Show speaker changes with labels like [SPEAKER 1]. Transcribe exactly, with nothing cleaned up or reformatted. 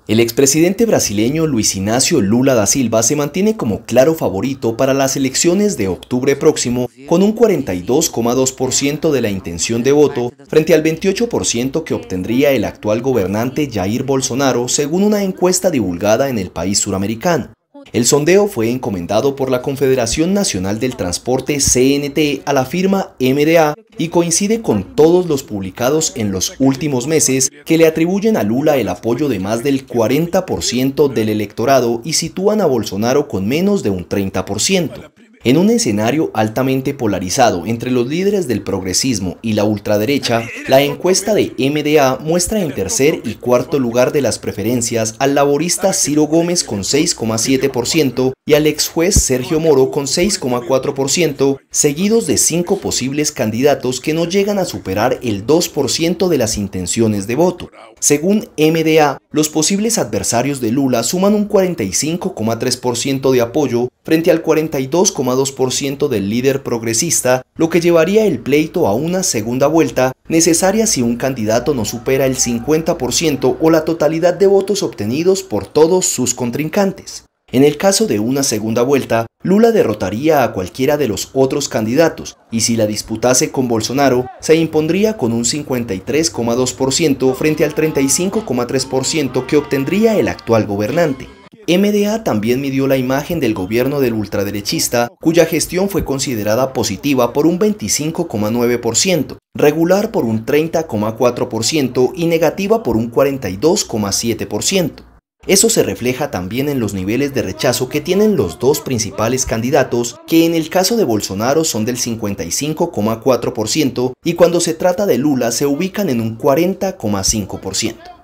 [SPEAKER 1] El expresidente brasileño Luis Inácio Lula da Silva se mantiene como claro favorito para las elecciones de octubre próximo, con un cuarenta y dos coma dos por ciento de la intención de voto frente al veintiocho por ciento que obtendría el actual gobernante Jair Bolsonaro, según una encuesta divulgada en el país suramericano. El sondeo fue encomendado por la Confederación Nacional del Transporte C N T a la firma M D A y coincide con todos los publicados en los últimos meses que le atribuyen a Lula el apoyo de más del cuarenta por ciento del electorado y sitúan a Bolsonaro con menos de un treinta por ciento. En un escenario altamente polarizado entre los líderes del progresismo y la ultraderecha, la encuesta de M D A muestra en tercer y cuarto lugar de las preferencias al laborista Ciro Gómez con seis coma siete por ciento y al ex juez Sergio Moro con seis coma cuatro por ciento, seguidos de cinco posibles candidatos que no llegan a superar el dos por ciento de las intenciones de voto. Según M D A, los posibles adversarios de Lula suman un cuarenta y cinco coma tres por ciento de apoyo frente al cuarenta y dos coma dos por ciento del líder progresista, lo que llevaría el pleito a una segunda vuelta, necesaria si un candidato no supera el cincuenta por ciento o la totalidad de votos obtenidos por todos sus contrincantes. En el caso de una segunda vuelta, Lula derrotaría a cualquiera de los otros candidatos y si la disputase con Bolsonaro, se impondría con un cincuenta y tres coma dos por ciento frente al treinta y cinco coma tres por ciento que obtendría el actual gobernante. M D A también midió la imagen del gobierno del ultraderechista, cuya gestión fue considerada positiva por un veinticinco coma nueve por ciento, regular por un treinta coma cuatro por ciento y negativa por un cuarenta y dos coma siete por ciento. Eso se refleja también en los niveles de rechazo que tienen los dos principales candidatos, que en el caso de Bolsonaro son del cincuenta y cinco coma cuatro por ciento y cuando se trata de Lula se ubican en un cuarenta coma cinco por ciento.